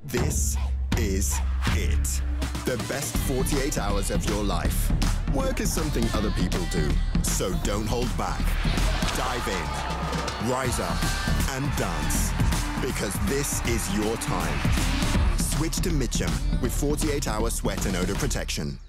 This is it. The best 48 hours of your life. Work is something other people do, so don't hold back. Dive in, rise up, and dance. Because this is your time. Switch to Mitchum with 48-hour sweat and odor protection.